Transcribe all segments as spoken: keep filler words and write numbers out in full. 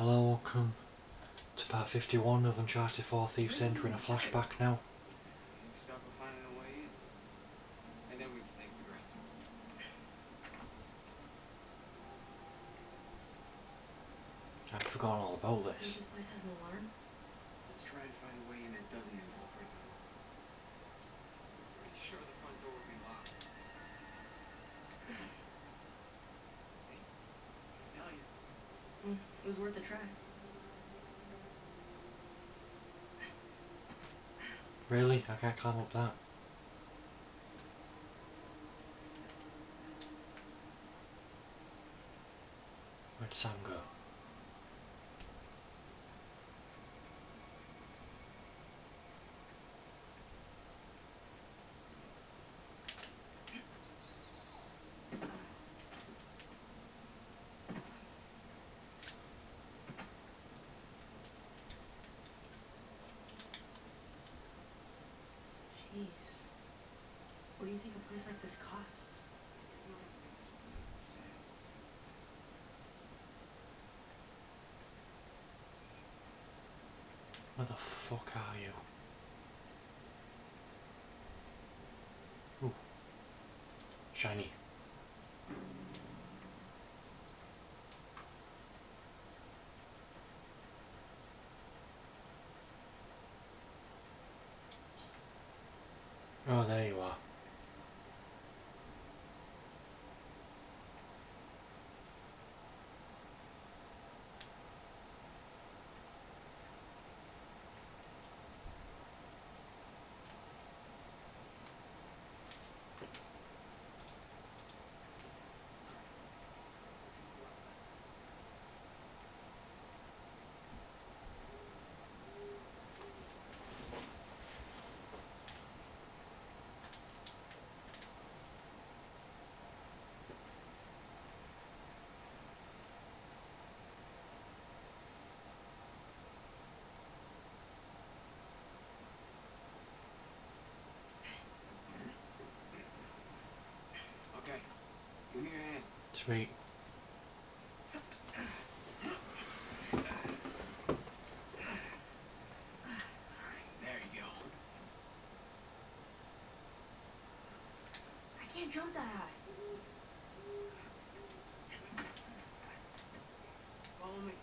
Hello, welcome to part fifty-one of Uncharted four Thieves entering a flashback now. Start with finding a way in, and then we can take the rest. I'd forgotten all about this. This place has an alarm? Let's try and find a way in that doesn't involve right now. I'm pretty sure the front door will be locked. See? I tell you. Mm, it was worth a try. Really? I can't climb up that. Where'd Sam go? Jeez. What do you think a place like this costs? Where the fuck are you? Ooh. Shiny. Oh, there you are. Okay. Give me your hand. Sweet. There you go. I can't jump that high. Follow me.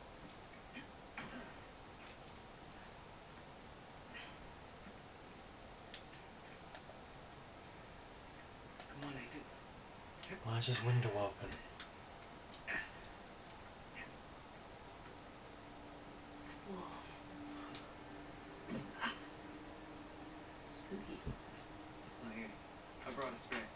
Come on, Nathan. Why is this window open? Whoa. Spooky. Oh, here. I brought a spare.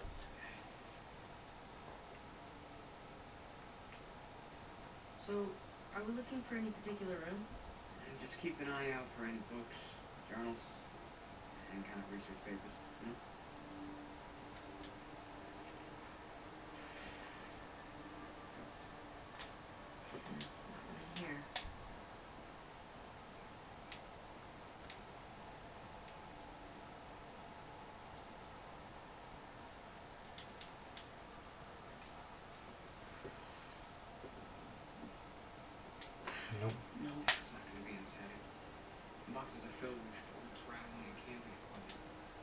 So, are we looking for any particular room? And just keep an eye out for any books, journals, any kind of research papers, you know? Nothing in here. Nope. No, it's not going to be inside it. The boxes are filled with old traveling and camping equipment.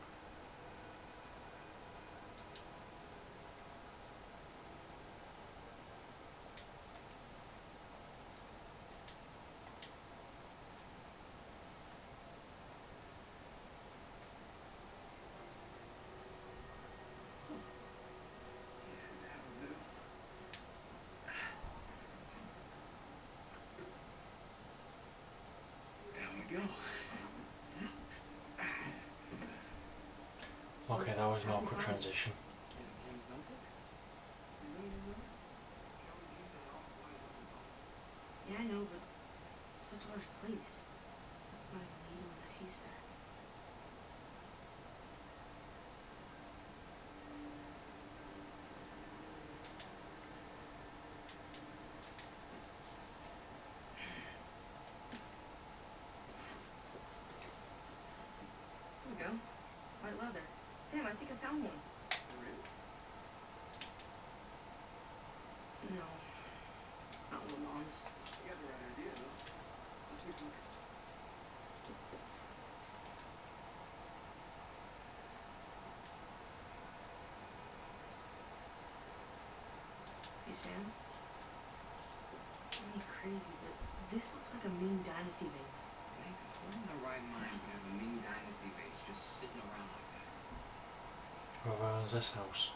Yeah, that'll do. There we go. Okay, that was an awkward transition. James notebooks? You know your room? Yeah, I know, but it's such a large place. Not a needle in a haystack. There we go. White leather. Sam, I think I found one. Really? No. It's not one of Mom's. You got the right idea. Sam? I'm crazy, but this looks like a Ming Dynasty vase. Nathan, who in their right mind would have a Ming Dynasty vase just sitting around like that? Whoever owns this house.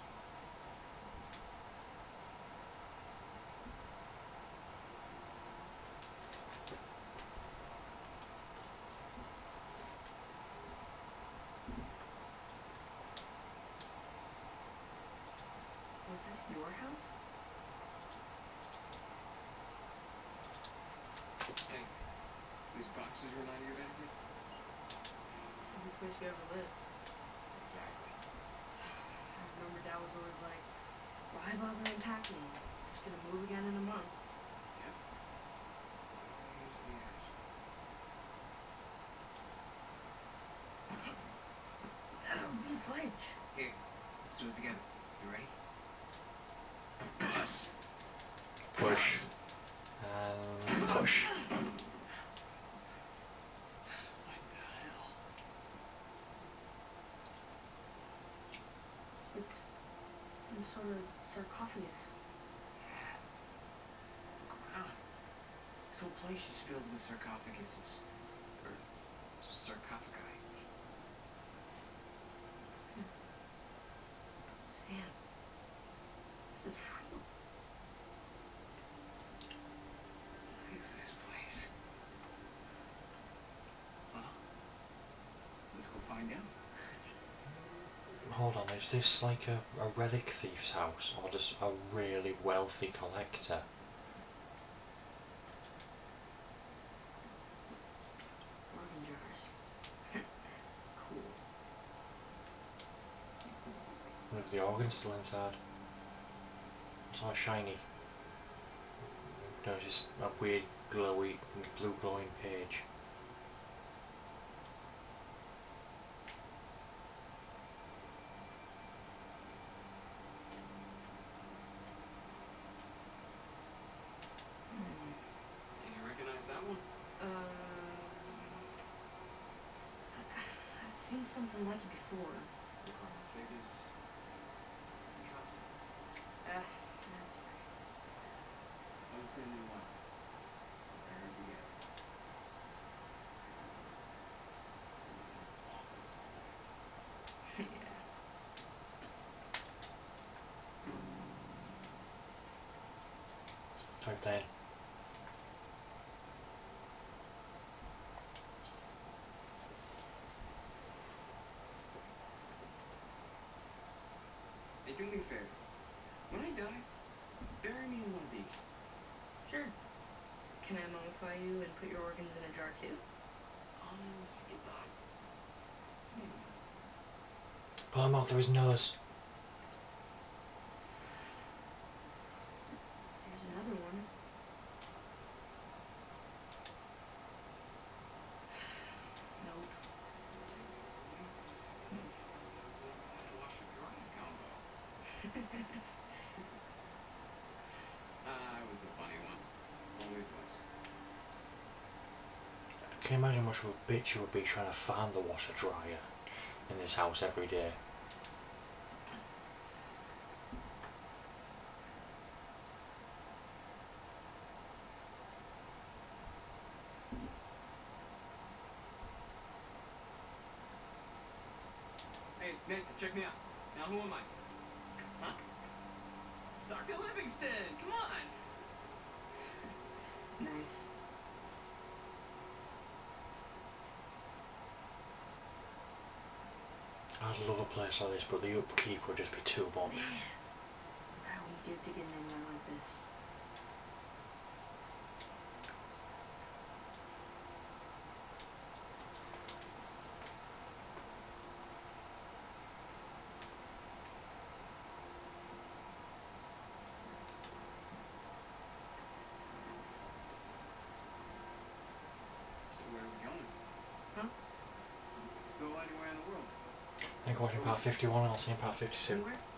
Was this your house? Hey, these boxes remind you of anything? Every place we ever lived. Exactly. I remember Dad was always like, why bother unpacking? Just gonna move again in a month. Yep. Here's the ash. The pledge. Here, let's do it together. You ready? Push. Push. And push. What the hell? It's some sort of sarcophagus. Wow. This whole place is filled with sarcophaguses. Or sarcophagi. Sam, this is real. What is this place? Well, let's go find out. Hold on, is this like a, a relic thief's house or just a really wealthy collector? Organ jars. Cool. With the organ still inside. It's all shiny. No, it's just a weird glowy, blue glowing page. Hmm. You recognize that one? Uh, I've seen something like it before. The carved figures. Trust me. Ah, that's right. Open and wild. Prepare to get. Awesome. Yeah. Type that in. Hey, do me a favor. When I die, bury me in one of these. Sure. Can I mummify you and put your organs in a jar too? On the second thought. Hmm. Pull him out through his nose. There's another one. Nope. Wash and dry combo. Ah, it was a funny one. Always was. Can you imagine how much of a bitch you would be trying to find the washer dryer in this house every day? Hey, Nathan, check me out. Now who am I? Huh? Doctor Livingston! Come on! Nice. I'd love a place like this, but the upkeep would just be too much. Man, what I would give to get anywhere like this. So where are we going? Huh? Go anywhere in the world. I think watching part fifty-one and I'll see you in part fifty-two. Anywhere?